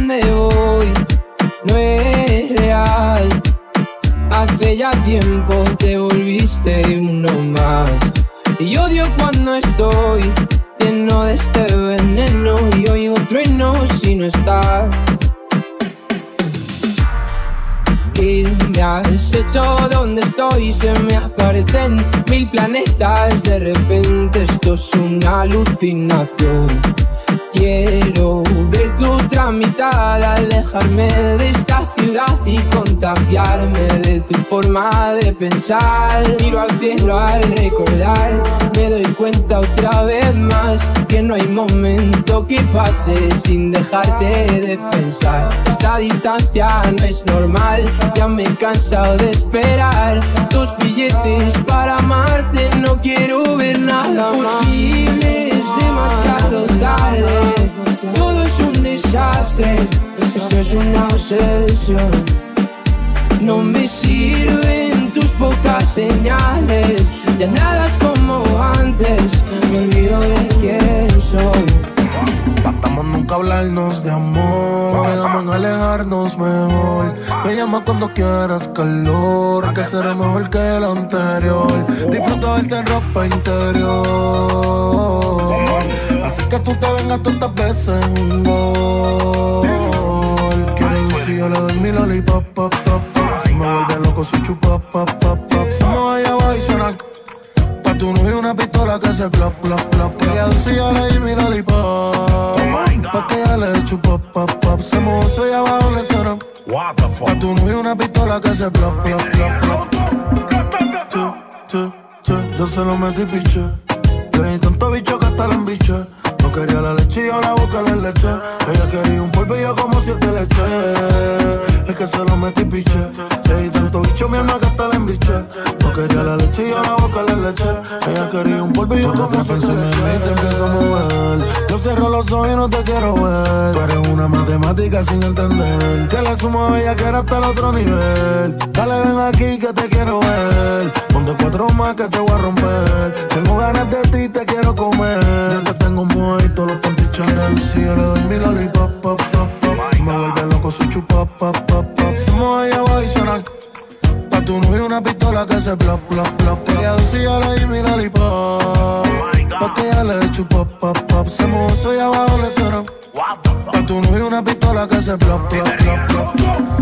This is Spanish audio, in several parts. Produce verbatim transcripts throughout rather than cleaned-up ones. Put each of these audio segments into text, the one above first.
dónde voy no es real. Hace ya tiempo te volviste uno más. Y odio cuando estoy lleno de este veneno y oigo truenos si no estás. ¿Qué me has hecho? ¿Dónde estoy? Se me aparecen mil planetas. De repente esto es una alucinación. Quiero ver tu otra mitad, alejarme de esta ciudad y contagiarme de tu forma de pensar. Miro al cielo al recordar, me doy cuenta otra vez más que no hay momento que pase sin dejarte de pensar. Esta distancia no es normal, ya me he cansado de esperar tus billetes para amarte. No quiero ver nada posible, es demasiado tarde. Todo es un desastre, esto es una obsesión. No me sirven tus pocas señales, ya nada es como antes, me olvido de quién soy. Tratamos nunca hablarnos de amor, quedamos en alejarnos mejor. Me llama cuando quieras calor, que será mejor que el anterior. Disfruto verte en ropa interior, así que tú te vengas todas estas veces un gol. Quiero decir, yo le doy mi lollipop, pop, pop, pop. Si me vuelve loco, si chupa, pop, pop, pop. Si me voy a bajar y suena pa' tu novio una pistola que se plop, plop, plop. Ella dice, yo le doy mi lollipop, pa' que ella le chupa, pop, pop. Se mojó, soy abajo, le suena pa' tu novio una pistola que se plop, plop, plop, plop. Che, che, che, yo se lo metí piche. Le di tanto bicho que hasta la embiché. No quería la leche y ahora busca la leche. Ella quería un polvo y yo como siete leche. Es que se lo metí piche. Le di tanto bicho mi alma que hasta la embiché. No quería la leche y ahora busca la leche. Ella quería un polvo y yo como siete leche. Te empiezo a mover. Yo cierro los ojos y no te quiero ver. Tú eres una matemática sin entender. Que le sumo a ella que era hasta el otro nivel. Dale ven aquí que te quiero ver. Ponte cuatro más que te voy a romper. Tengo ganas de ti, te quiero comer. Ya te tengo muerto, los pantichones. Si yo le doy mi lollipop, pop, pop, pop. Me vuelve loco si chupa, pop, pop, pop. Se mueve allá abajo y suena pa' tu novio una pistola que se plop, plop, plop. Ella dice yo le doy mi lollipop, pa' que ella le chupa, pop, pop. Se mueve soy abajo le suena pa' tu novio una pistola que se plop, plop, plop, plop.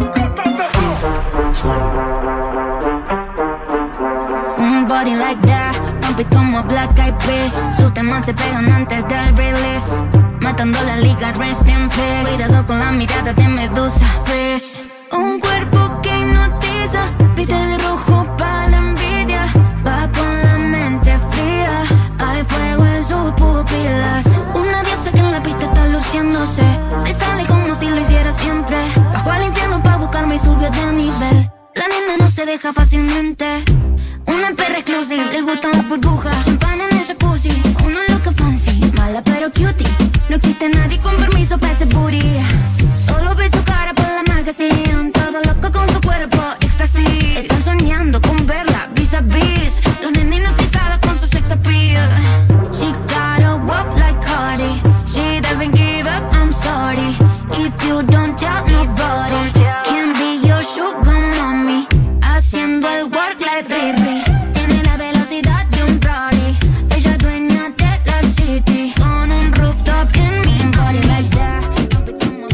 Un body like that, pump it como Black Eyed Peas. Sus temas se pegan antes del release, matando la liga, rest in peace. Cuidado con la mirada de Medusa, fresh. Un cuerpo que hipnotiza, viste de rojo pa' la envidia. Va con la mente fría, hay fuego en sus pupilas. Una diosa que en la pista está luciéndose, le sale como si lo hiciera siempre. Bajó al infierno pa' buscarme y subió de nivel. La nena no se deja fácilmente. Una perra exclusiva, le gustan las burbujas. Champán en el jacuzzi, uno loca fancy, mala pero cutie. No existe nadie con permiso para ese booty. Solo ve su cara por la magazine. Todo loco con su cuerpo, éxtasis. Están soñando con verla vis a vis. Los nenes hipnotizados con su sex appeal. She gotta walk like Cardi. She doesn't give up, I'm sorry. If you don't tell nobody, can be your sugar mommy. Haciendo el work like Riri. Tiene la velocidad de un Rari. Ella es dueña de la city. Con un rooftop en mi body like that.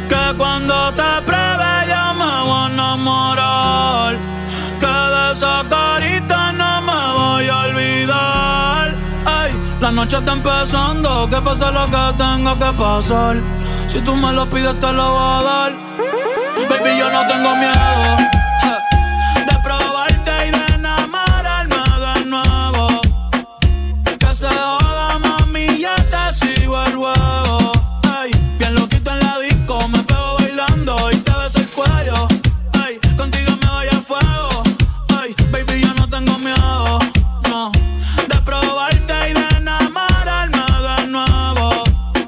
Que cuando te pruebe yo me voy a enamorar. Que de esa carita no me voy a olvidar. Ey, la noche está empezando, que pase lo que tenga que pasar. Si tú me lo pides te lo voy a dar. Baby, yo no tengo miedo de probarte y de enamorarme de nuevo. Que se joda, mami, ya te sigo el juego. Ey, bien loquito en la disco, me pego bailando y te beso el cuello. Ey, contigo me voy a fuego. Ey, baby, yo no tengo miedo, no, de probarte y de enamorarme de nuevo.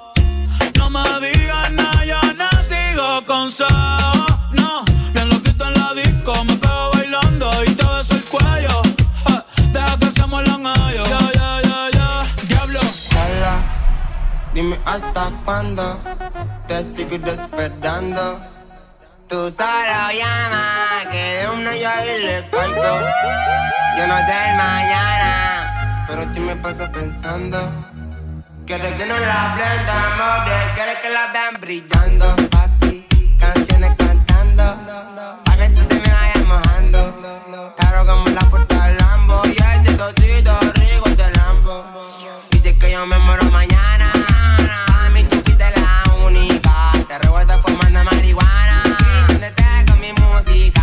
No me digas nada, yo no sigo consejos. No, bien loquito en la disco, me pego bailando y te beso el cuello. Ja, deja que seamos los gallos. Ya, ya, ya, ya, diablo. Hola, dime hasta cuándo te sigo esperando. Tú solo llama, que de una yo ahí le caigo. Yo no sé el mañana, pero tú me pasas pensando. Quieres que nos la blendamos, quieres que la vean brillando. Pa' ti, canciones cantando, pa' que tú te me vayas mojando. Claro como la puerta del Lambo, y ese totito rico de Lambo. Dice que yo me muero mañana, a mí tú fuiste la única. Te recuerdo fumando marihuana, cantándote con mi música.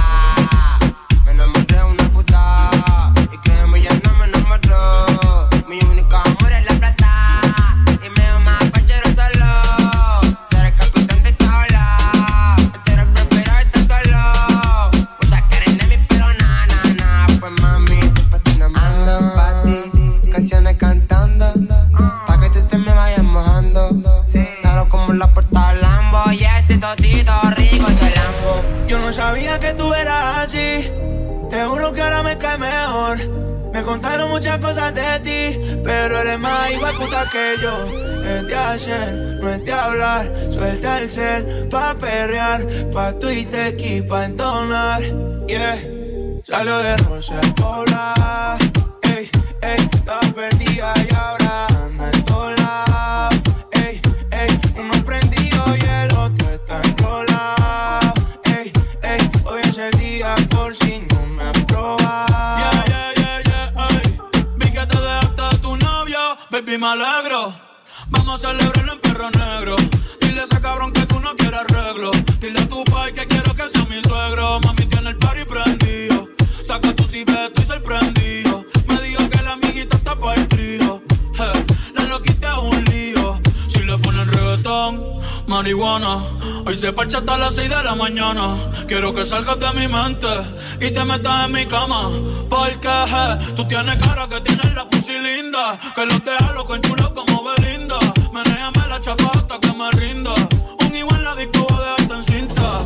Me enamoré de una puta, y que de mí ya no me enamoró. Mi único amor es la plata, y me veo más fachero solo. Ser el capitán de esta ola, ser el propio estar solo. Muchas quieren de mí, pero na, na, na. Pues mami, tú pa' ti nada más. Ando pa' ti, canciones cantando, pa' que tú te me vayas mojando. Claro como la puerta del Lambo, y ese totito rico de Lambo. Yo no sabía que tú eras así, te juro que ahora me cae mejor. Me contaron muchas cosas de ti, pero eres más igual puta que yo. Es de hacer, no es de hablar. Suelta el cel pa' perrear, pa' Twitter y pa' entonar. Yeah, salió de Rosa Pola. Ey, ey, estaba perdida y ahora anda en todos lados. Ey, ey, uno prendido y el otro está enrolado. Ey, ey, hoy es el día por si no me has probado. Yeah, yeah, yeah, yeah, ey. Vi que te dejaste de tu novio, baby, me alegro. Vamos a celebrarlo en perro negro. Dile a ese cabrón que tú no quieres arreglo. Dile a tu pai que quiero que sea mi suegro. Mami tiene el party prendido. Saca tu cibeto, estoy sorprendido. Me dijo que la amiguita está pa' el trío. Hey, la loquita es un lío. Si le ponen reggaetón, marihuana, hoy se parcha hasta las seis de la mañana. Quiero que salgas de mi mente y te metas en mi cama. Porque hey, tú tienes cara que tienes la pussy linda, que los deja loco en chulo como Belinda. Menéame la chapa hasta que me rinda. Un igual la disco va a dejarte en cinta.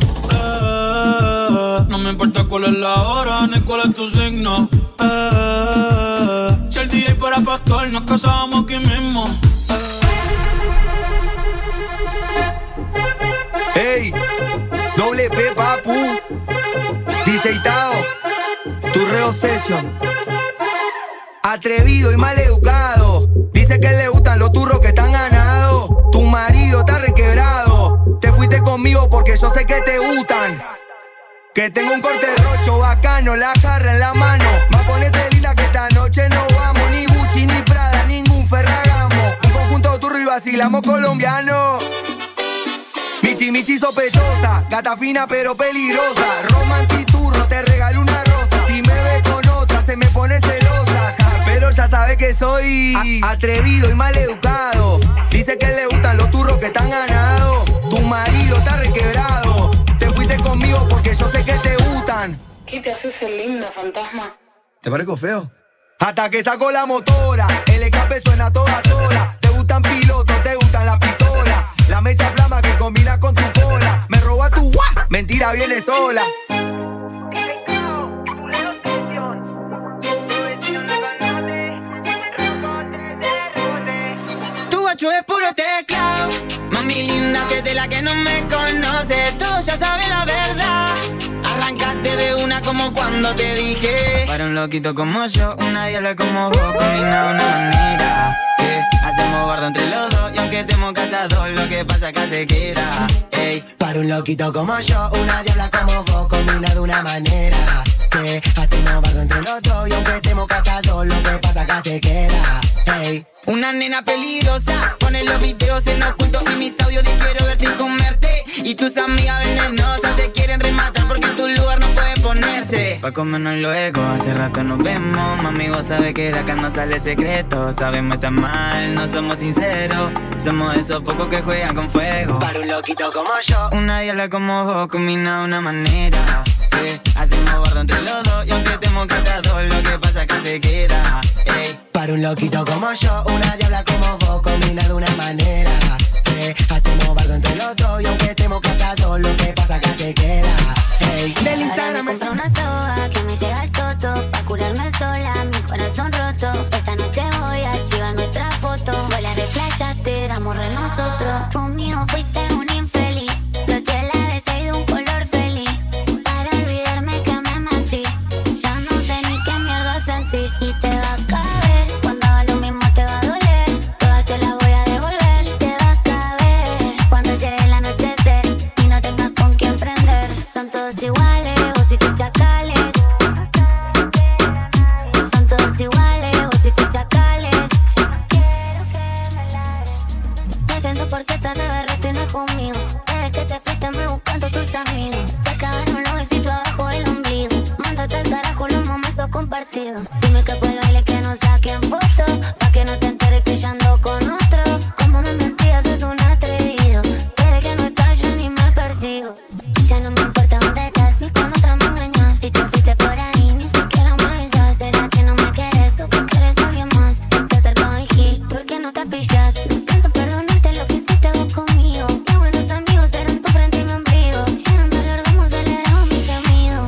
Eh, no me importa cuál es la hora ni cuál es tu signo. Eh, si el D J fuera pastor, nos casábamos aquí mismo. Ey, doble P, papu. D J Tao, tu Reo Session. Atrevido y maleducado, dice que le gustan los turros que están ganados. Tu marido está requebrado, te fuiste conmigo porque yo sé que te gustan. Que tengo un corte rocho bacano, la jarra en la mano. Va a ponerte linda que esta noche no vamos. Ni Gucci, ni Prada, ningún Ferragamo. Un conjunto turro y vacilamos colombiano. Michi, michi sospechosa, gata fina pero peligrosa. Romantiturro, te regalo una rosa. Si me ve con otra se me pone celosa, ja, pero ya sabe que soy a atrevido y maleducado. Dice que le gustan los turros que están ganados. Tu marido está requebrado, te fuiste conmigo porque yo sé que te gustan. ¿Qué te haces el linda, fantasma? ¿Te parezco feo? Hasta que saco la motora, el escape suena a todas horas. Te gustan pilotos, te gustan las pistolas. La mecha flama que combina con tu cola. Me roba tu guá, mentira viene sola. Tu guacho es puro teclado. Mami linda, que de la que no me conoce. Tú ya sabes la verdad. Arrancaste de una como cuando te dije. Para un loquito como yo, una diabla como vos, combina de una manera. Eh, hacemos bardo entre los dos y aunque estemos casados, lo que pasa acá se queda. Ey, para un loquito como yo, una diabla como vos, combina de una manera que hacemos bardo entre los dos y aunque estemos casados, lo que pasa acá se queda. Ey, una nena peligrosa, pone los videos en oculto y mis audios de quiero verte y comerte. Y tus amigas venenosas se quieren rematar porque en tu lugar no puede ponerse. Pa' comernos luego, hace rato nos vemos. Mami, vos sabes que de acá no sale secreto. Sabemos estar mal, no somos sinceros. Somos esos pocos que juegan con fuego. Para un loquito como yo, una diabla como vos, combina de una manera que hacemos bardo entre los dos y aunque estemos casados, lo que pasa acá se queda. Ey, para un loquito como yo, una diabla como vos, combina de una manera que hacemos bardo entre los dos y aunque estemos casados, lo que pasa acá se queda. Hey, del Instagram me compro una soga que me llega al toto, pa' curarme sola, mi corazón roto. Esta noche voy a archivar nuestra foto. Vuela de flashaste, éramos re nosotros. Conmigo fuiste un infeliz, lo que la besé de un color feliz. Para olvidarme que me mentí, ya no sé ni qué mierda sentí. Si te va a caber, cuando haga lo mismo te va a doler. Todas te las voy a devolver, te va a caber cuando llegue el anochecer y no tengas con quién prender. Son todos iguales, vos y tus chacales. Son todos iguales, vos y tus chacales. Quiero que me laves. No entiendo por qué tan agarraste y no es conmigo. Desde que te fuiste me buscando tus amigos. Se acabaron los besitos abajo del ombligo. Mándate al carajo los momentos compartidos. Si me escapo el baile que no saquen fotos, pa' que no te enteres que yo ando con otro. Como me mentías es un atrevido. Desde que no estás yo ni me persigo. Ya no me importa dónde estás, ni con otra me engañas. Si te fuiste por ahí, ni siquiera me avisas. ¿Será que no me quieres o que quieres a alguien más? Te acerco el gil, ¿por qué no te pillas? No pienso perdonarte lo que hiciste vos conmigo. Qué buenos amigos eran tu frente y mi ombligo. Llegando al orgasmo acelerado mi gemido.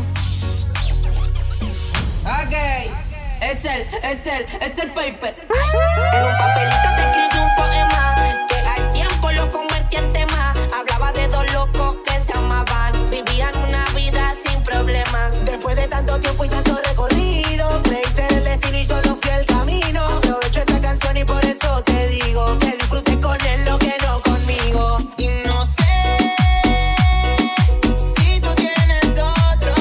Ok, es él, es él, es el paper. En un papelito te escribí un poema que al tiempo lo convertí en tema. Hablaba de dos locos que se amaban, vivían una vida sin problemas. Después de tanto tiempo y tanto recorrido, creí ser el destino y solo fui el camino. Aprovecho esta canción y por eso te digo que disfrutes con él lo que no conmigo. Y no sé si tú tienes otro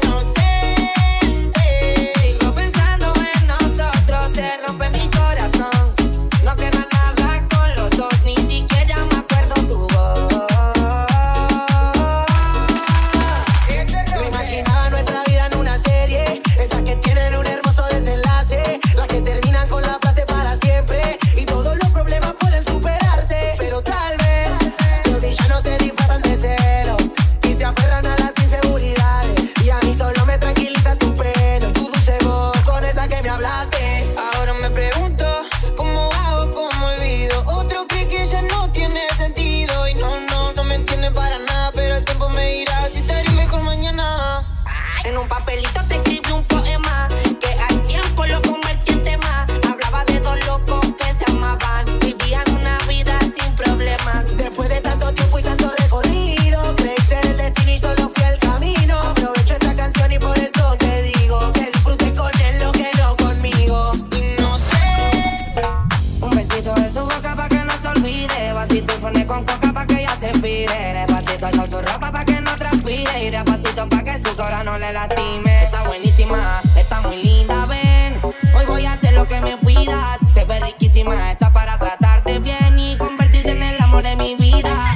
inocente. Sigo pensando en nosotros, se rompe mi corazón. No queda nada con los dos, ni siquiera me acuerdo tu voz. Me imaginaba nuestra vida en una serie, esas que tienen un hermoso desenlace, las que terminan con la frase para siempre y todos los problemas pueden superarse. Pero tal vez los villanos se disfrazan de celos y se aferran a las inseguridades, y a mí solo me tranquiliza tu pelo y tu dulce voz con esa que me hablaste. Ahora me pregunto, ¿cómo hago, cómo olvido? Otro cree que ya no tiene sentido. Y no, no, no me entienden para nada, pero el tiempo me dirá si estaré mejor mañana. En un papelito te escribí un poema que al tiempo lo convertí en tema. Hablaba de dos locos que se amaban, vivían una vida sin problemas. Después de tanto tiempo y tanto recorrido, creí ser el destino y solo fui el camino. Aprovecho esta canción y por eso te digo que disfrutes con él lo que no conmigo. Y no sé. Un besito de su boca pa' que no se olvide. Vasito y forne con coca pa' que ella se inspire. Despacito al su ropa pa' que no transpire. Y despacito pa' que su corazón no le lastime. Está buenísima, está muy linda, ven. Hoy voy a hacer lo que me pidas. Te ves riquísima, está para tratarte bien y convertirte en el amor de mi vida.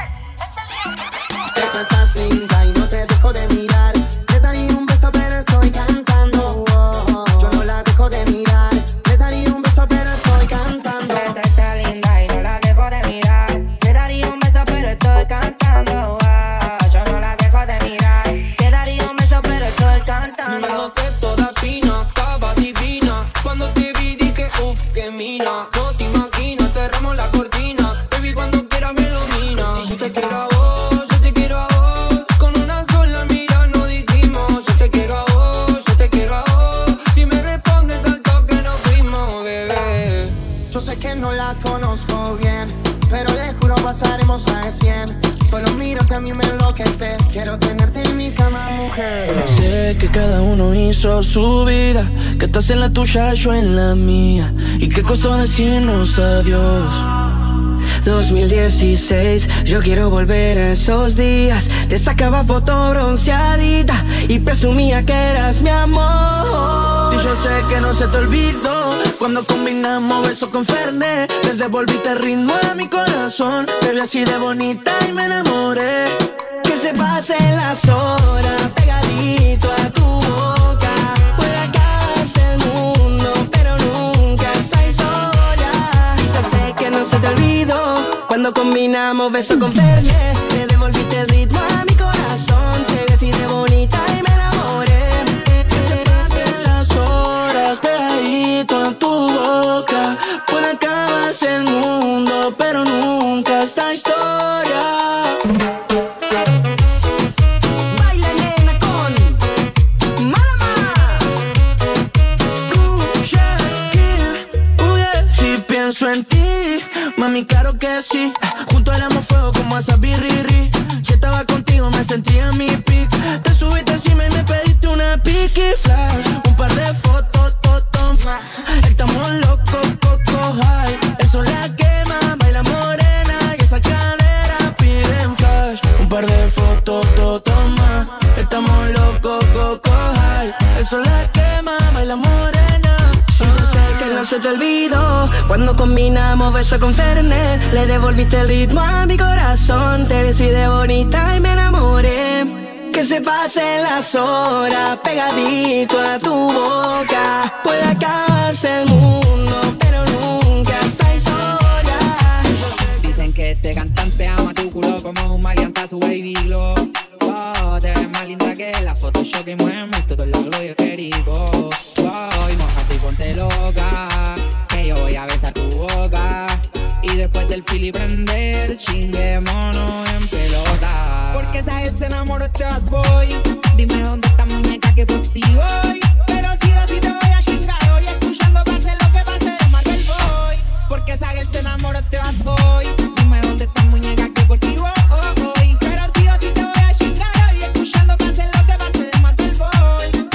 Tú estás linda y no te dejo de mirar. Le daría un beso pero estoy cantando. Oh, oh, oh. Yo no la dejo de mirar. Le daría un beso pero estoy cantando. Esta está linda y no la dejo de mirar. Le daría un beso pero estoy cantando. Ah, yo no la dejo de mirar. Le daría un beso pero estoy cantando. No sé, toda fina, estaba divina. Cuando te vi dije, uff, qué mina. No te imaginas, cerramos la cortina. Baby, cuando quieras me domina. Y yo te quiero a vos, yo te quiero a vos. Con una sola mira no dijimos. Yo te quiero a vos, yo te quiero a vos. Si me respondes al toque nos fuimos, bebé. Yo sé que no la conozco bien, pero le juro pasaremos a cien. Solo miro que a mí me enloquece. Quiero tenerte en mi mi cama, mujer. Sé que cada uno hizo su vida, que estás en la tuya, yo en la mía, y que costó decirnos adiós. dos mil dieciséis, yo quiero volver a esos días. Te sacaba foto bronceadita y presumía que eras mi amor. Si yo sé que no se te olvidó, cuando combinamos besos con Fernet, le devolviste el ritmo a mi corazón. Te vi así de bonita y me enamoré. Que se pasen las horas pegadito a tu boca. Puede acabarse el mundo, pero nunca estáis sola. Yo sé que no se te olvidó, cuando combinamos besos con Fernet, le devolviste el ritmo a mi corazón. Te vi así de bonita y me enamoré. Que se pasen las horas pegadito a tu boca. Puede acabarse el mundo, pero nunca esta historia. Baila nena con Malama. Tú, Shakira, uh, yeah. Si pienso en ti, mami, claro que sí. Juntos éramos fuego como esa birriri. Si estaba contigo me sentía en mi pic. Te subiste encima y me pediste una piqui flash. Un par de fotos, totos más. Estamos locos, coco high. Eso la quema, baila morena. Y esa cadera piden flash. Un par de fotos, totos más. Estamos locos, coco high. Eso la quema, baila morena. Y yo sé que no se te olvidó, cuando combinamos besos con Fernet, le devolviste el ritmo a mi corazón. Te vi así de bonita y me enamoré. Que se pasen las horas pegadito a tu boca. Puede acabarse el mundo, pero nunca estáis sola. Dicen que este cantante ama tu culo como un maleante a su baby glow. Oh, te ves más linda que la Photoshop que mueve todo el aglo y el jerico. Oh, y mojate y ponte loca, que yo voy a besar tu boca. Y después del fili prender, chinguémonos en pelota. Porque esa él se enamoró de este bad boy. Dime dónde está muñeca que por ti voy. Pero si o si te voy a chingar hoy, escuchando pase lo que pase de Marvel Boy. Porque esa él se enamoró de este bad boy. Dime dónde está muñeca que por ti voy. Pero si o si te voy a chingar hoy, escuchando pase lo que pase de Marvel Boy.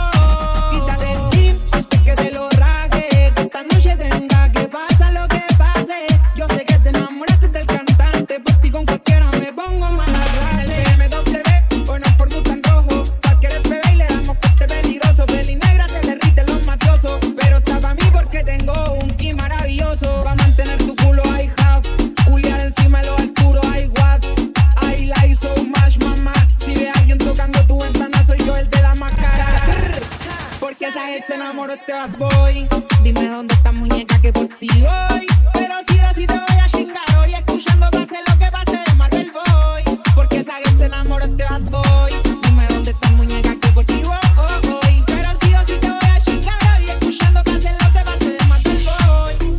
Quítate el tip antes que te lo raje, que esta noche tenga que pasar lo que pase. Yo sé que te enamoraste del cantante, por ti con cualquiera me pongo mal a rale. M W o no por tan rojo, cualquier F B y le damos corte peligroso. Peli negra se derrite los mafiosos, pero está pa' mí porque tengo un ki maravilloso. Pa' mantener tu culo I have, culiar encima de los Arturo I what. I like so much mamá, si ve a alguien tocando tu ventana soy yo el de la máscara. Porque esa ex se enamoró de este bad boy. Dime dónde está muñeca que por ti voy. Pero si o si te voy a chingar hoy, escuchando pase lo que pase de Marvel Boy. Porque esa ex se enamoró de este bad boy. Dime dónde está muñeca que por ti voy. Pero si o si te voy a chingar hoy, escuchando pase lo que pase de Marvel Boy.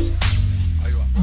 Ahí va.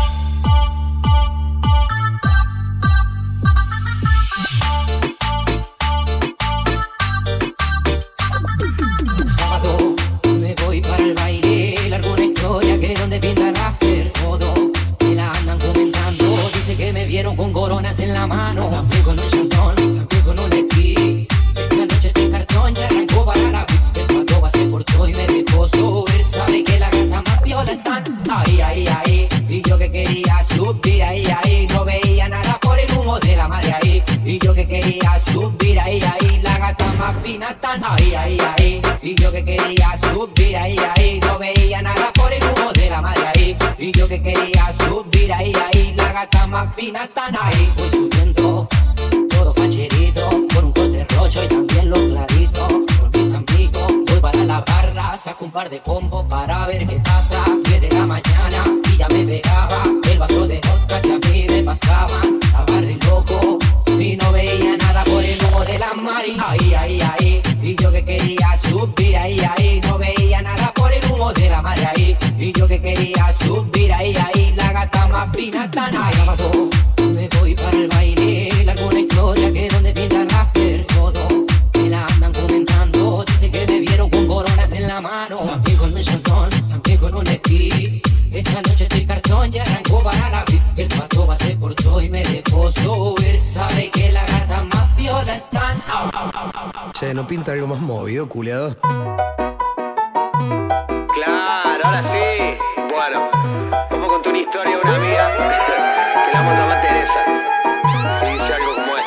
Sábado me voy para el baile, largo una historia que donde pinta el after. Todo me la andan comentando, dice que me vieron con coronas en la mano. También con un chantón, también con un esquí. Esta noche estoy cartón y arrancó para la vida. El pato va se portó y me dejó subir. Sabe que la gata más piola están ahí, ahí, ahí. Y yo que quería subir ahí, ahí. No veía nada por el humo de la madre ahí. Y yo que quería subir ahí, ahí. La gata más fina están ahí, ahí, ahí. Y yo que quería subir ahí, ahí. No veía nada por el humo de la madre ahí. Y yo que quería subir ahí, ahí. La gata más fina están ahí. Voy subiendo, todo facherito, con un corte rocho y también los claritos. Con mis amigos, voy para la barra, saco un par de combos para ver qué pasa. diez de la mañana y ya me pegaba el vaso de vodka que a mí me pasaban. Estaba re loco y no veía nada por el humo de la mari. Ahí, ahí, ahí. Y yo que quería subir ahí, ahí. No veía nada por el humo de la mari ahí. Y yo que quería subir ahí, ahí. La gata más fina están ahí. Sábado me voy para el baile, largo una historia que donde pinta el after. Todo me la andan comentando, dice que me vieron con coronas en la mano. También con un chantón, también con un esquí. Esta noche estoy cartón y arrancó para la vida. El pato va se portó y me dejó subir. Sabe que la gata más piola están sé, ¿no pinta algo más movido, culiado? Claro, ahora sí. Bueno, vamos a contar una historia de una amiga que la vamos a llamar Teresa. Y dice algo como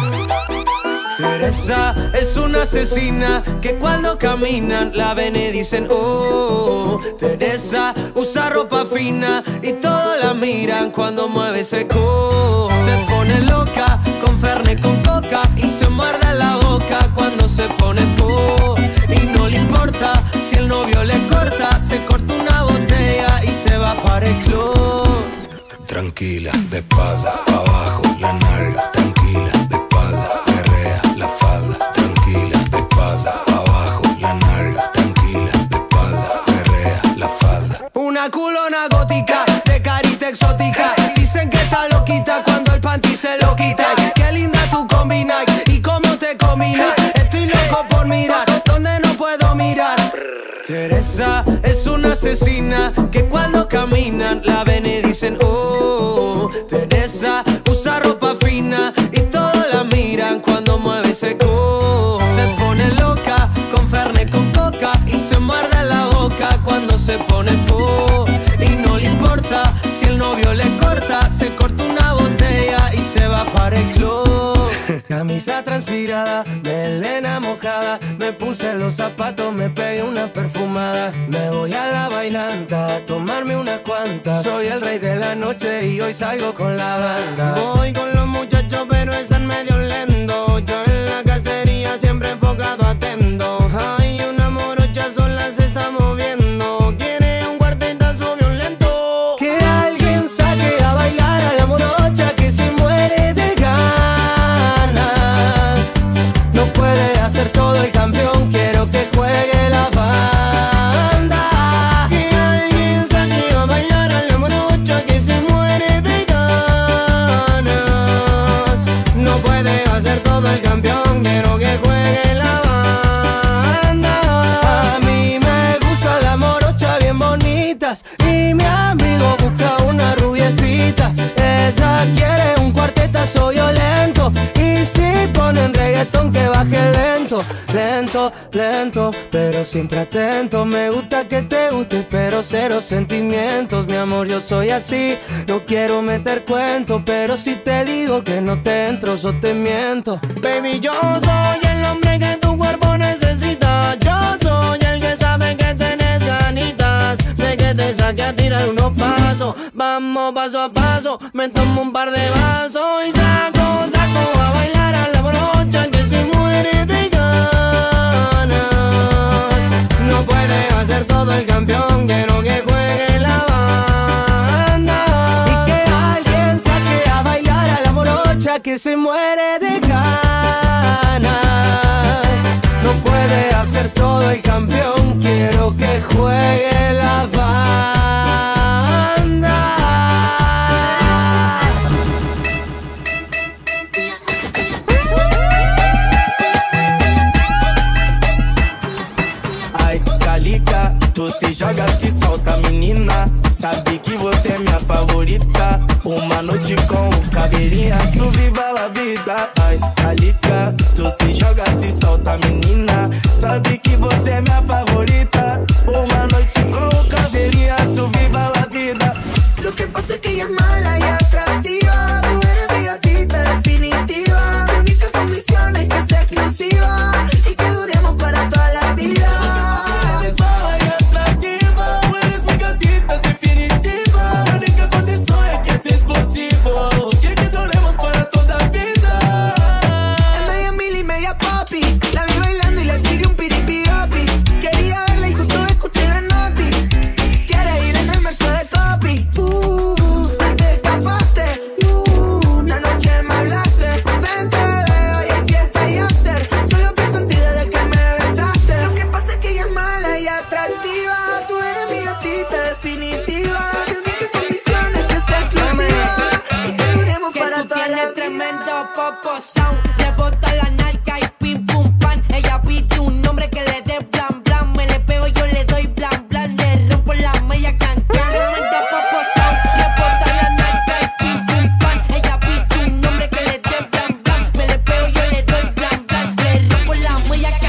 esto. Teresa es una asesina que cuando caminan la ven y dicen oh. Teresa usa ropa fina y todos la miran cuando mueve ese co. Se pone loca con Fernet con coca y se muerde la boca cuando se pone po. Y no le importa si el novio le corta, se corta una botella y se va para el club. Tranquila, de espalda, abajo, la nalga. Tranquila, de espalda, perrea la falda. Tranquila, de espalda, abajo, la nalga. Tranquila, de espalda, perrea la falda. Una culona gótica, de carita exótica. Dicen que está loquita cuando el panty se lo quita. Qué linda tú combinas y cómo te combina. Estoy loco por mirar donde no puedo mirar. Teresa es una asesina que cuando caminan la ven y dicen oh. Teresa usa ropa fina y todos la miran cuando mueve ese co. Se pone loca con Fernet con coca y se muerde la boca cuando se pone po. Y no le importa si el novio le corta, se corta una botella y se va para el club. Camisa transpirada, melena mojada, me puse los zapatos, me pegué una perfumada. Me voy a la bailanta a tomarme unas cuantas. Soy el rey de la noche y hoy salgo con la banda. Voy con los muchachos pero están medio lentos. Yo en la cacería siempre enfocado atento. Ay, una morocha sola se está moviendo. Quiere un cuartetazo violento. Que alguien saque a bailar a la morocha que se muere de ganas. No puede hacer todo el campeón, quiero que juegue la banda. Que alguien saque a bailar a la morocha que se muere de ganas. No puede hacer todo el campeón, quiero que juegue la banda. A mí me gusta la morocha bien bonitas y mi amigo busca una rubiecita. Ella quiere un cuartetazo violento y si ponen reggaetón que baje lento, lento, lento, pero siempre atento. Me gusta que te guste, pero cero sentimientos. Mi amor, yo soy así, no quiero meter cuento, pero si te digo que no te entro, yo te miento. Baby, yo soy el hombre que tu cuerpo necesita. Yo soy el que sabe que tenés ganitas de que te saque a tirar unos pasos. Vamos paso a paso, me tomo un par de vasos y saco, saco a bailar a la morocha que se muere de ganas. No puede hacer todo el campeón, quiero que juegue la banda. Y que alguien saque a bailar a la morocha que se muere de ganas. No puede hacer todo el campeón, quiero que juegue la banda. Tu se joga, se solta, menina. Sabe que você é minha favorita. Uma noite com o caveirinha, tu viva a vida. Ai, Calica, tu se joga, se solta, menina. Sabe que você é minha favorita. Uma noite com o caveirinha, tu viva a vida. Lo que pasa es que ella es mala y atractiva. Tú eres mi gatita definitiva. Mi única condición es que sea exclusiva y que duremos para toda la vida. Ella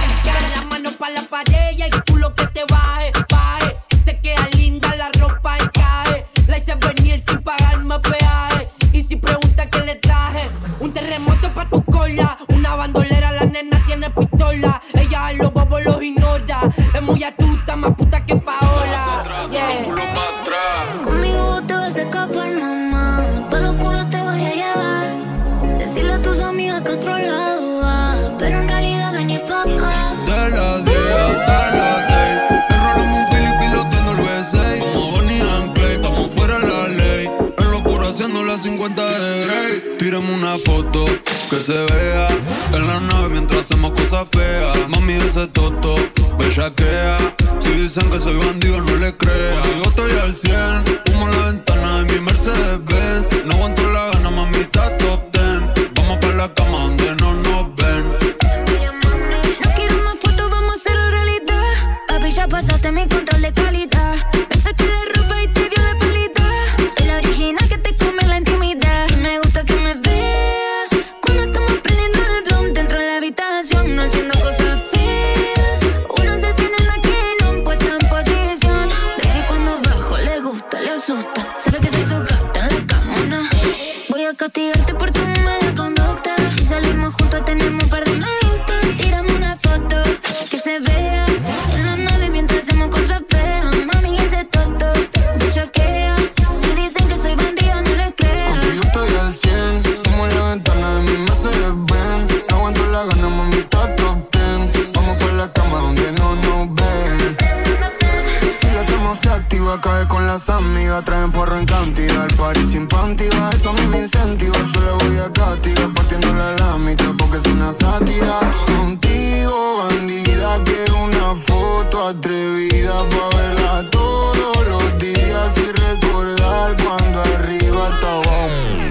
pa' tu cola. Una bandolera, la nena tiene pistola. Ella a los bobos los ignora. Es muy astuta, más puta que Paola. Yeah. Conmigo te vas a escapar, mamá. Para oscuro te voy a llevar. Decirle a tus amigas que otro lado va, pero en realidad vení pa' acá. De las diez hasta las seis, enrolamos un Philip piloteando el V seis. Como Bonnie and Clyde, estamos fuera de la ley. En locura haciendo las cincuenta de Grey. Tírame una foto que se vea en la nave mientras hacemos cosas feas. Mami, ese toto, bellaquea. Si dicen que soy bandido, no le crea. Yo estoy al cien, humo en la ventana de mi Mercedes Benz. No aguanto la gana, mami, está top ten. Vamos pa' la cama donde no nos ven. No quiero más fotos, vamos a hacerlo realidad. Papi, ya pasaste mi control de calidad. Me saqué la ropa y te dio la pelita. Soy la original que te come la intimidad. Y me gusta que me vea cuando estamos prendiendo el blunt dentro de la habitación, no haciendo cosas feas. Una selfie en la que no puesta en posición. Baby, cuando bajo le gusta, le asusta. Sabe que soy su gata en la cama, ¿no? Voy a castigarte por tu mala conducta. Si salimos juntos tenemos un par de me gusta. Tírame una foto que se vea en la nave mientras hacemos cosas feas. Mami, ese toto bellaquea. Si dicen que soy bandida, no les creas. Contigo estoy al cien, como en la ventana de mi Mercedes Benz. No aguanto la gana, mami, está top ten. Vamos por la cama donde no nos ven. Si la hacemos se activa, cae con las amigas. Traen porro en cantidad, el party sin panty. Va, eso a mí me incentiva. Yo le voy a castigar partiéndola a la mitad porque es una sátira. Contigo, bandida, quiero una foto atrevida pa' verla todos los días y recordar cuando arriba estaba.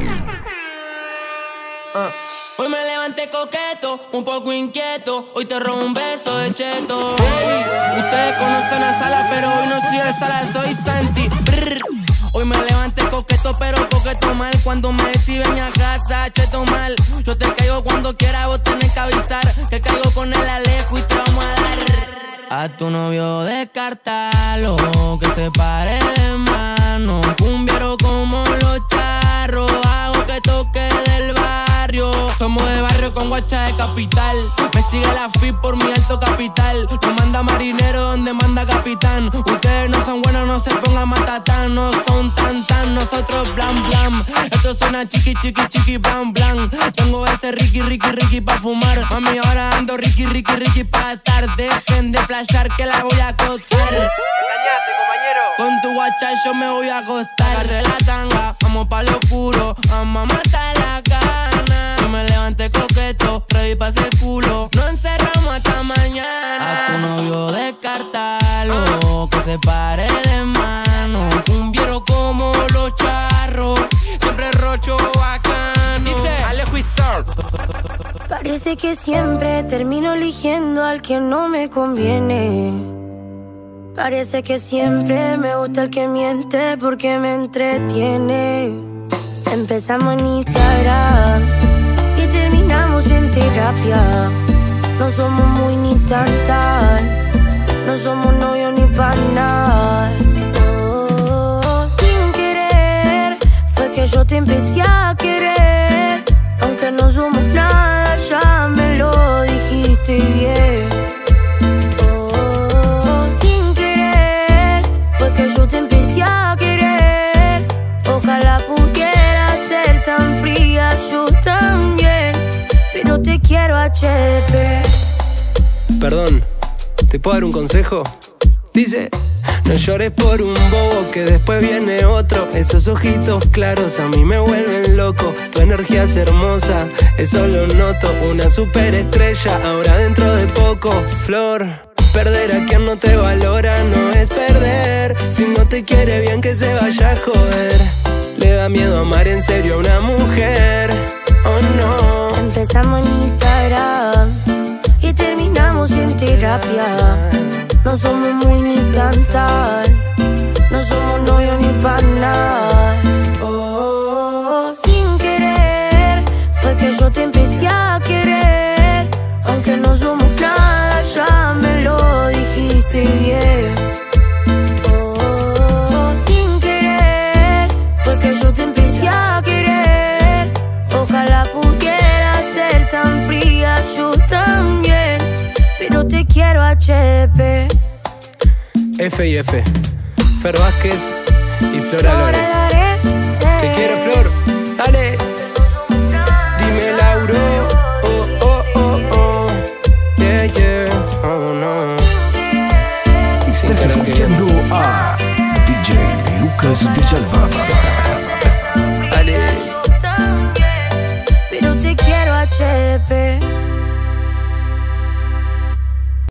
Ah. Hoy me levanté coqueto, un poco inquieto. Hoy te robo un beso de cheto. Baby, ustedes conocen a Sala, pero hoy no soy el Sala, soy Santi. Brr. Hoy me levanté coqueto, pero coqueto mal. Cuando me decís ven a casa, cheto mal. Yo te caigo cuando quiera, vos tenés que avisar que caigo con el Alejo y te vamos a dar. A tu novio descartalo, que se pare de mano. Cumbiero como los charros, hago que toque del barrio. Somos de barrio con guacha de capital. Me sigue la F I por mi alto capital. No manda marinero donde manda capitán. Ustedes no son buenos, no se pongan matatán. No son tan tan, nosotros blan blan. Esto suena chiqui chiqui chiqui blan blan. Tengo ese Ricky Ricky Ricky pa' fumar. Mami, ahora ando Ricky Ricky Ricky pa' estar. Dejen de flashar que la voy a acostar. Engañaste, compañero. Con tu guacha yo me voy a acostar. Agarré la tanga, vamos pa' lo oscuro. Vamos a matar la gana. Yo me levanté coqueto, ready pa' ese culo. No encerramos hasta mañana. A tu novio descartalo, que se pare de mano. Cumbiero como los charros, siempre rocho bacano. Dice Alejo y Sir. Parece que siempre termino eligiendo al que no me conviene. Parece que siempre me gusta el que miente porque me entretiene. Empezamos en Instagram y terminamos en terapia. No somos muy ni tan tan, no somos novios ni panas. Oh, sin querer fue que yo te empecé a querer. Aunque no somos nada, ya me lo dijiste bien. Oh, sin querer fue que yo te empecé a querer. Ojalá pudiera ser tan fría, yo también, pero te quiero H D P. Perdón, ¿te puedo dar un consejo? Dice: no llores por un bobo que después viene otro. Esos ojitos claros a mí me vuelven loco. Tu energía es hermosa, eso lo noto. Una superestrella ahora dentro de poco. Flor, perder a quien no te valora no es perder. Si no te quiere bien que se vaya a joder. Le da miedo amar en serio a una mujer, oh no. Empezamos en Instagram y terminamos en terapia. No somos muy ni tan tan, no somos novios ni panas. Oh, sin querer fue que yo te empecé a querer. Aunque no somos nada, ya me lo dijiste bien. Oh, sin querer fue que yo te empecé a querer. Ojalá pudiera ser H P. F y F, Fer Vázquez y Flor Alores. Te quiero, Flor, dale.